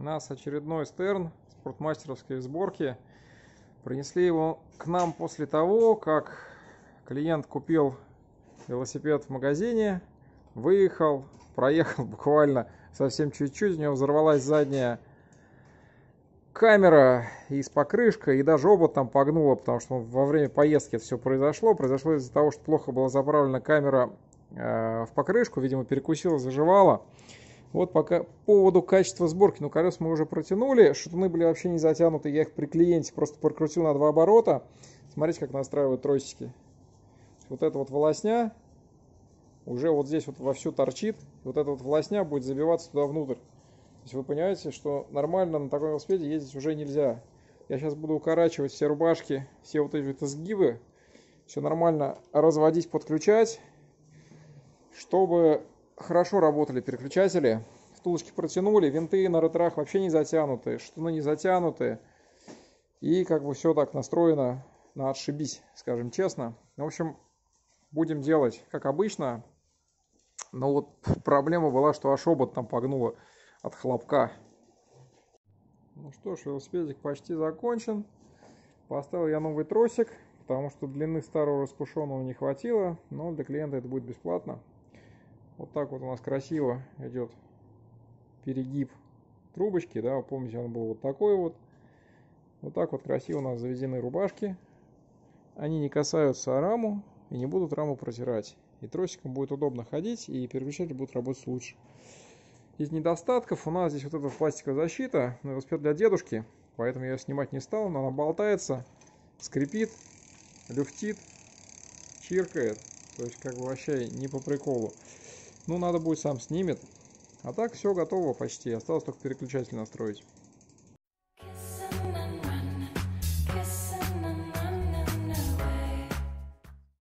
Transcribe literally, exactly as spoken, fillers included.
нас очередной Стерн спортмастеровской сборки. Принесли его к нам после того, как клиент купил велосипед в магазине, выехал, проехал буквально совсем чуть-чуть, у него взорвалась задняя камера и с покрышкой, и даже обод там погнуло, потому что во время поездки это все произошло. Произошло из-за того, что плохо была заправлена камера э, в покрышку, видимо, перекусила, заживала. Вот пока по поводу качества сборки, ну, колеса мы уже протянули, шатуны были вообще не затянуты, я их при клиенте просто прокрутил на два оборота. Смотрите, как настраивают тросики. Вот эта вот волосня уже вот здесь вот вовсю торчит, вот эта вот волосня будет забиваться туда внутрь. То есть вы понимаете, что нормально на таком велосипеде ездить уже нельзя. Я сейчас буду укорачивать все рубашки, все вот эти вот изгибы, все нормально разводить, подключать, чтобы хорошо работали переключатели. Втулочки протянули, винты на роторах вообще не затянуты, шатуны не затянуты. И как бы все так настроено на отшибись, скажем честно. В общем, будем делать как обычно. Но вот проблема была, что аж обод там погнуло от хлопка. Ну что ж, велосипедик почти закончен. Поставил я новый тросик, потому что длины старого распушенного не хватило. Но для клиента это будет бесплатно. Вот так вот у нас красиво идет перегиб трубочки, да, помните, он был вот такой вот. Вот так вот красиво у нас заведены рубашки. Они не касаются раму и не будут раму протирать. И тросиком будет удобно ходить, и переключатель будет работать лучше. Из недостатков у нас здесь вот эта пластиковая защита, на велосипед для дедушки, поэтому я ее снимать не стал, но она болтается, скрипит, люфтит, чиркает, то есть как бы вообще не по приколу. Ну, надо будет сам снимет. А так все готово почти. Осталось только переключатель настроить.